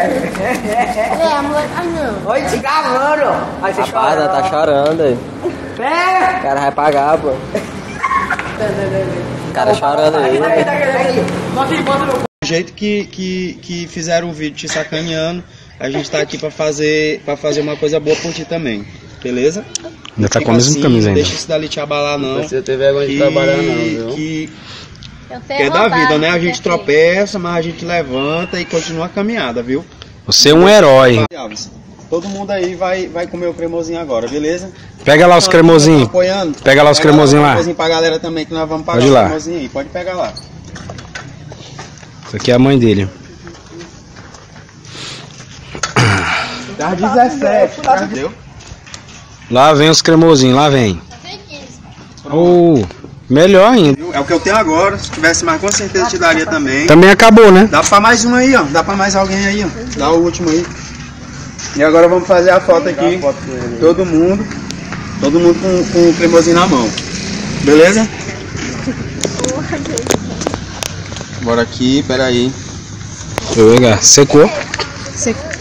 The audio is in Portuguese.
É, moleque. Ah, não. Oi, te gravando. Aí você Rapaz, chora. tá chorando aí. Pega. O cara vai pagar, pô. O cara chorando aí. Do jeito que fizeram o vídeo te sacaneando, a gente tá aqui pra fazer uma coisa boa por ti também, beleza? Ainda tá com a mesma camisa ainda. Deixa isso dali te abalar não. Não precisa ter vergonha de trabalhar não, viu? Que é da vida, né? A gente tropeça, mas a gente levanta e continua a caminhada, viu? Você é um herói. Todo mundo aí vai comer o cremosinho agora, beleza? Pega lá os cremosinhos. Pega lá os cremosinhos lá. Cremosinho pra galera também, que nós vamos pagar Pode ir o lá. cremosinho aí. Pode pegar lá. Isso aqui é a mãe dele. Das 17, tá? Entendeu? Lá vem os cremosinhos, lá vem. Melhor ainda. É o que eu tenho agora. Se tivesse mais, com certeza te daria também. Também acabou, né? Dá pra mais um aí, ó. Dá pra mais alguém aí, ó. Dá o último aí. E agora vamos fazer a foto aqui. Todo mundo com o cremosinho na mão. Beleza? Bora aqui, peraí. Deixa eu pegar. Secou? Secou.